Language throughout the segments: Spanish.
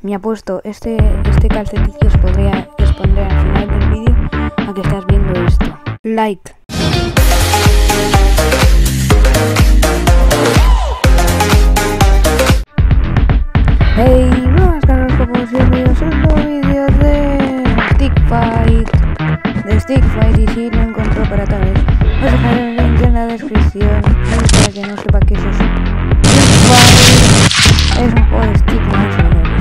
Me ha puesto este calcetillo, os podría responder al final del vídeo a que estás viendo esto. Like. Hey, buenas caros, como siempre, yo soy un nuevo vídeo de Stick Fight y si lo encontró para tal vez os dejaré el link en la descripción para que no sepa qué es eso. Stick Fight es un juego de stick más o menos.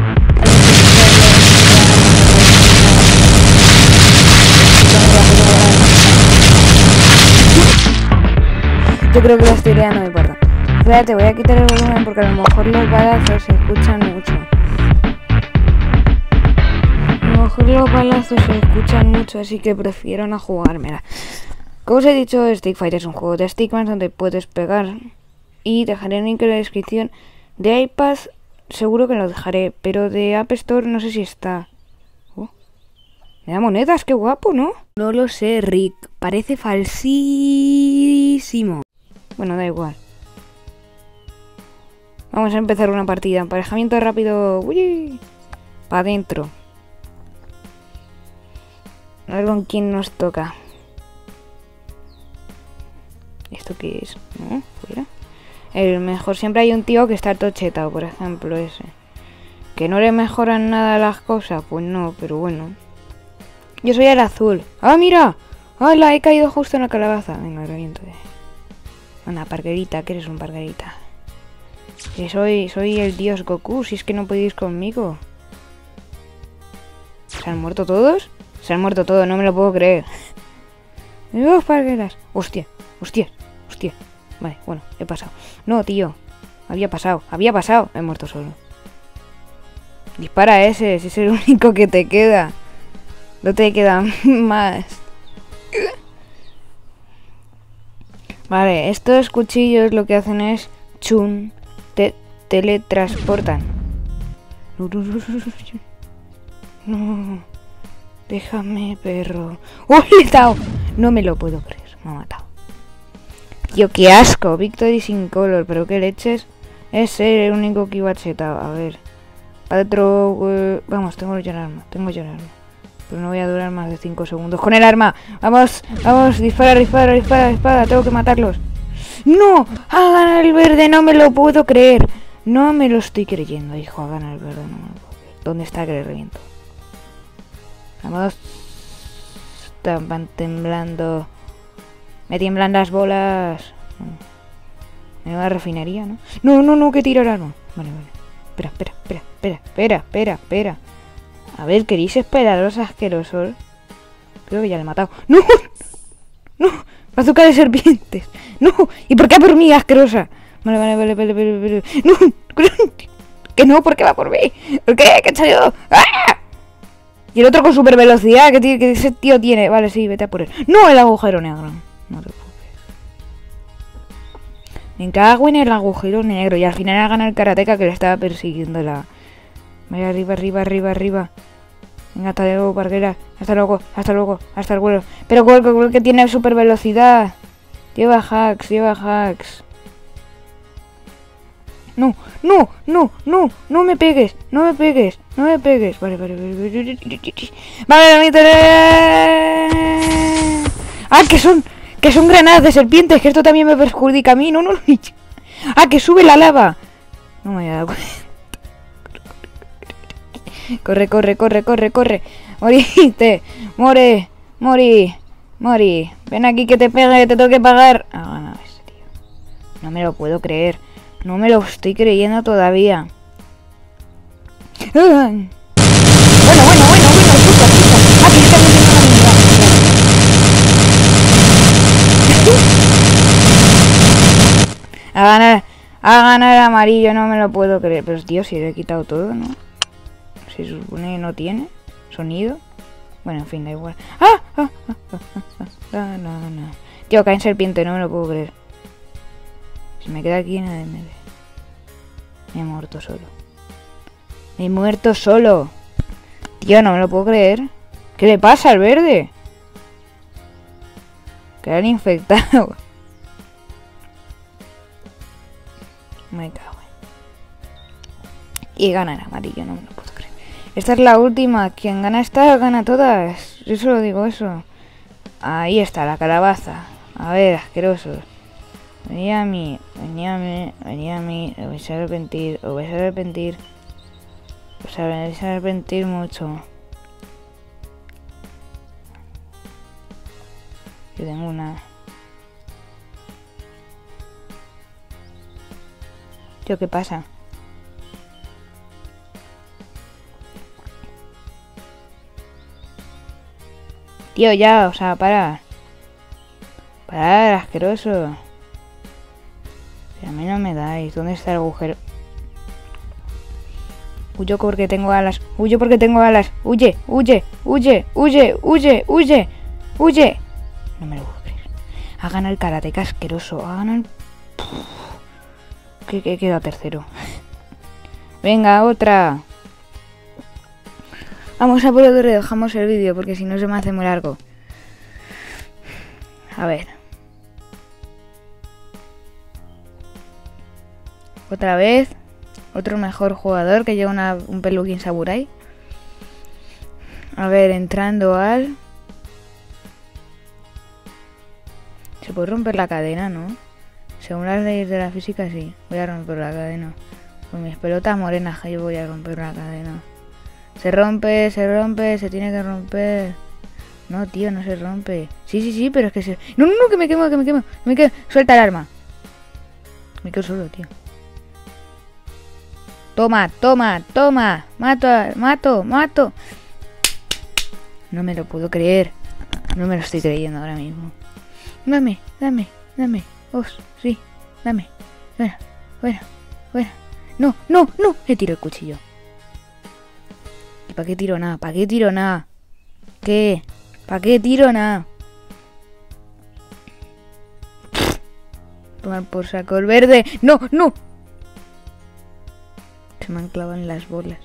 Yo creo que la estoy liando de parda. Espérate, voy a quitar el volumen porque a lo mejor los balazos se escuchan mucho. A lo mejor los balazos se escuchan mucho, así que prefiero no jugármela. Como os he dicho, Stick Fight es un juego de Stickman donde puedes pegar. Y dejaré el link en la descripción. De iPad seguro que lo dejaré, pero de App Store no sé si está. Me da monedas, qué guapo, ¿no? No lo sé, Rick. Parece falsísimo. Bueno, da igual. Vamos a empezar una partida. Emparejamiento rápido. Uy, para adentro. A ver con quién nos toca. ¿Esto qué es? ¿No? ¿Fuera? El mejor. Siempre hay un tío que está tochetado, por ejemplo, ese. ¿Que no le mejoran nada las cosas? Pues no, pero bueno. Yo soy el azul. ¡Ah, mira! ¡Hala! He caído justo en la calabaza. Venga, reviento. Anda, parguerita, que eres un parguerita. Que soy el dios Goku, si es que no podéis conmigo. ¿Se han muerto todos? Se han muerto todos, no me lo puedo creer. ¡Dos pargueras! ¡Hostia! ¡Hostia! ¡Hostia! Vale, bueno, he pasado. No, tío. Había pasado. He muerto solo. Dispara a ese, si es el único que te queda. No te quedan más. Vale, estos cuchillos lo que hacen es... Chun. Te teletransportan. No. Déjame, perro. ¡Uy, le he dado! No me lo puedo creer. Me ha matado. Tío, qué asco. Victory sin color. Pero qué leches. Es el único que iba chetado. A ver. Adentro... Vamos, tengo ya el arma. Pero no voy a durar más de 5 segundos con el arma. Vamos, vamos. Dispara. Tengo que matarlos. ¡No! ¡Ha ganado el verde! No me lo puedo creer. No me lo estoy creyendo, hijo. Ha ganado el verde. No me lo puedo creer. ¿Dónde está que le reviento? Vamos. Están temblando. Me tiemblan las bolas. Me va a refinería, ¿no? No, que tiro el arma. Vale. Espera. A ver, ¿queréis esperar los asquerosos? Creo que ya le he matado. ¡No! ¡Bazooka de serpientes! ¡No! ¿Y por qué por mí, asquerosa? Vale. ¡No! ¡Que no! ¿Por qué va por mí? ¿Por qué? ¿Qué he hecho yo? ¡Ah! Y el otro con super velocidad que ese tío tiene. Vale, sí, vete a por él. ¡No! El agujero negro. No te preocupes. Me cago en el agujero negro. Y al final ha ganado el karateka que le estaba persiguiendo la... Vaya, arriba. Venga, hasta luego, parguera. Hasta luego. Pero ¿cuál que tiene super velocidad? Lleva hacks. No me pegues. Vale. ¡Ah, que son granadas de serpientes! Que esto también me perjudica a mí. No. ¡Ah, que sube la lava! No me había dado cuenta. Corre. Moriste. Morí. Ven aquí que te pegue, te tengo que pagar. Ah, ganado ese tío. No me lo puedo creer. No me lo estoy creyendo todavía. Bueno. Escucha. Ah, que yo también tengo una habilidad. A ganar amarillo, no me lo puedo creer. Pero tío, si le he quitado todo, ¿no? Se supone que no tiene sonido. Bueno, en fin, da igual. No. Tío, cae en serpiente, no me lo puedo creer. Si me queda aquí, nadie me ve. Me he muerto solo. Tío, no me lo puedo creer. ¿Qué le pasa al verde? Que han infectado. Me cago Y gana el amarillo, no me lo puedo creer. Esta es la última. Quien gana esta, gana todas. Yo solo digo eso. Ahí está, la calabaza. A ver, asquerosos. Venid a mí, venid a mí, venid a mí. Os vais a arrepentir, os vais a arrepentir. Os vais a arrepentir mucho. Yo tengo una. Tío, ¿qué pasa? Tío, ya, o sea, para. Parar, asqueroso. A mí no me dais. ¿Dónde está el agujero? Huyo porque tengo alas. Huyo porque tengo alas. Huye, huye, huye, huye, huye, huye, huye. No me lo puedo creer. Ha ganado el karateca asqueroso. Ha ganado el... que queda tercero. Venga, otra. Vamos a por otro, dejamos el vídeo porque si no se me hace muy largo. A ver. Otra vez. Otro mejor jugador que lleva un peluquín samurai. A ver, entrando al... Se puede romper la cadena, ¿no? Según las leyes de la física, sí. Voy a romper la cadena. Con mis pelotas morenas yo voy a romper la cadena. Se rompe, se tiene que romper. No, tío, no se rompe. Sí, pero es que se... No, que me quemo, que me quemo. Suelta el arma. Me quedo solo, tío. Toma. Mato. No me lo puedo creer. No me lo estoy creyendo ahora mismo. Dame. Sí, dame. Fuera. No. Le tiro el cuchillo. ¿Y para qué tiro nada? ¿Qué? ¿Para qué tiro nada? Tomar por saco el verde. No. Se me han clavado en las bolas.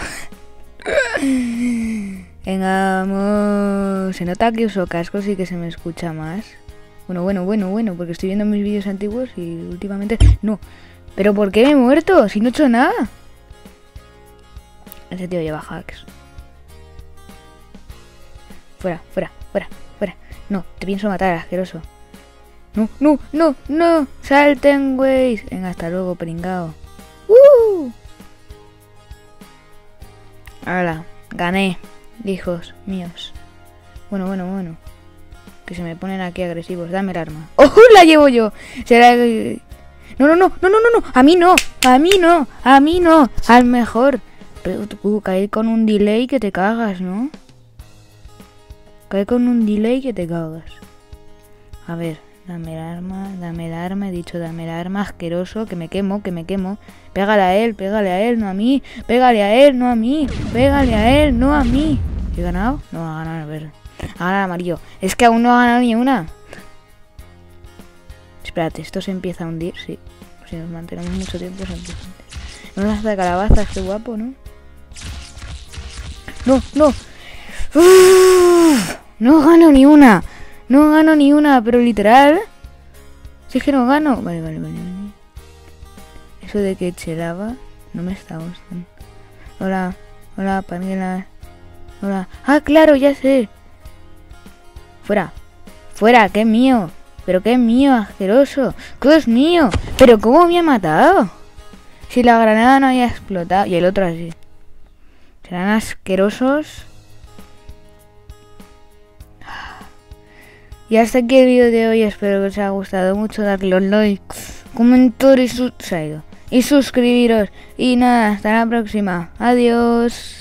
Venga, vamos. Se nota que uso cascos y que se me escucha más. Bueno, porque estoy viendo mis vídeos antiguos y últimamente... No. ¿Pero por qué me he muerto? Si no he hecho nada. Ese tío lleva hacks. Fuera. No, te pienso matar, asqueroso. No. Salten, güey. Venga, hasta luego, pringao. Ahora, gané. Hijos míos. Bueno. Que se me ponen aquí agresivos. Dame el arma. ¡Oh, la llevo yo! Será que... No. A mí no. Al mejor. Pero tú cae con un delay que te cagas, ¿no? Cae con un delay que te cagas. A ver, dame el arma. He dicho dame el arma, asqueroso. Que me quemo. Pégale a él, no a mí. Pégale a él, no a mí. ¿He ganado? No, ha ganado el verde. Ha ganado el amarillo. Es que aún no ha ganado ni una. Espérate, esto se empieza a hundir, sí. Si nos mantenemos mucho tiempo se empieza a hundir. No las de calabazas, qué guapo, ¿no? No. No gano ni una, pero literal. Si es que no gano. Vale. Eso de que eche lava no me está gustando. Hola, panela. Hola. Ah, claro, ya sé. Fuera, que es mío. Pero que es mío, asqueroso. ¿Qué es mío? Pero ¿cómo me ha matado? Si la granada no había explotado. Y el otro así. Serán asquerosos. Y hasta aquí el vídeo de hoy. Espero que os haya gustado mucho. Darle los likes, comentar y suscribiros. Y nada, hasta la próxima. Adiós.